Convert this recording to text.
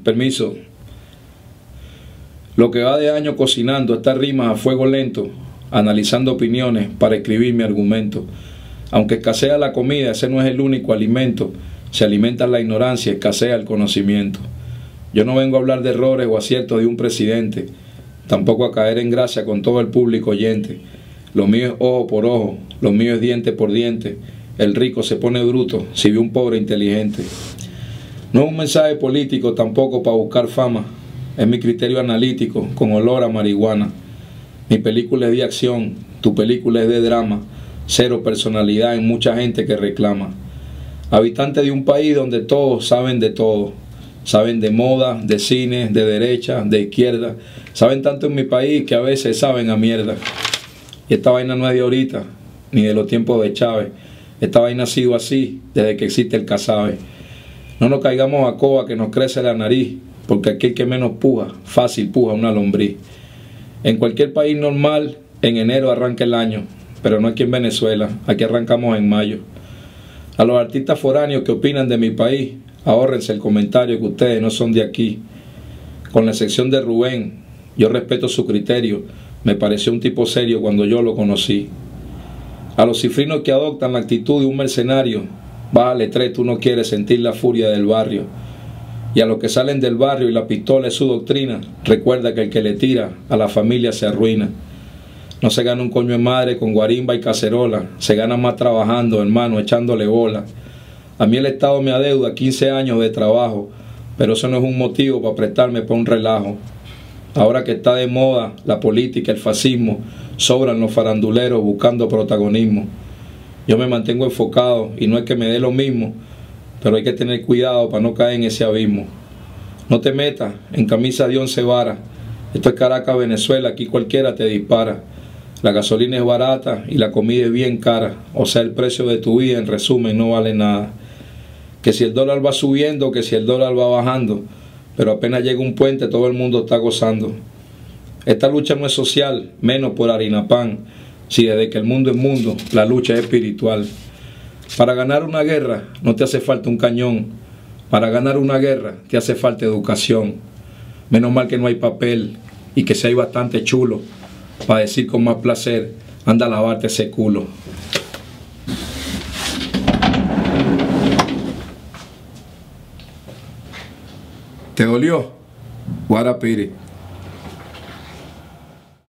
Permiso. Lo que va de año cocinando estas rimas a fuego lento, analizando opiniones para escribir mi argumento. Aunque escasea la comida, ese no es el único alimento. Se alimenta la ignorancia, escasea el conocimiento. Yo no vengo a hablar de errores o aciertos de un presidente, tampoco a caer en gracia con todo el público oyente. Lo mío es ojo por ojo, lo mío es diente por diente. El rico se pone bruto si ve un pobre inteligente. No es un mensaje político tampoco para buscar fama. Es mi criterio analítico con olor a marihuana. Mi película es de acción, tu película es de drama. Cero personalidad en mucha gente que reclama. Habitante de un país donde todos saben de todo. Saben de moda, de cine, de derecha, de izquierda. Saben tanto en mi país que a veces saben a mierda. Y esta vaina no es de ahorita, ni de los tiempos de Chávez. Esta vaina ha sido así desde que existe el casabe. No nos caigamos a coba que nos crece la nariz, porque aquel que menos puja, fácil puja una lombriz. En cualquier país normal, en enero arranca el año, pero no aquí en Venezuela, aquí arrancamos en mayo. A los artistas foráneos que opinan de mi país, ahórrense el comentario que ustedes no son de aquí. Con la excepción de Rubén, yo respeto su criterio, me pareció un tipo serio cuando yo lo conocí. A los cifrinos que adoptan la actitud de un mercenario, bájale 3, tú no quieres sentir la furia del barrio. Y a los que salen del barrio y la pistola es su doctrina, recuerda que el que le tira a la familia se arruina. No se gana un coño de madre con guarimba y cacerola, se gana más trabajando, hermano, echándole bola. A mí el Estado me adeuda 15 años de trabajo, pero eso no es un motivo para prestarme para un relajo. Ahora que está de moda la política, el fascismo, sobran los faranduleros buscando protagonismo. Yo me mantengo enfocado y no es que me dé lo mismo, pero hay que tener cuidado para no caer en ese abismo. No te metas en camisa de 11 varas. Esto es Caracas, Venezuela, aquí cualquiera te dispara. La gasolina es barata y la comida es bien cara. O sea, el precio de tu vida, en resumen, no vale nada. Que si el dólar va subiendo, que si el dólar va bajando, pero apenas llega un puente, todo el mundo está gozando. Esta lucha no es social, menos por harina pan. Si desde que el mundo es mundo, la lucha es espiritual. Para ganar una guerra no te hace falta un cañón. Para ganar una guerra te hace falta educación. Menos mal que no hay papel y que si hay bastante chulo para decir con más placer, anda a lavarte ese culo. ¿Te dolió? Guarapiri.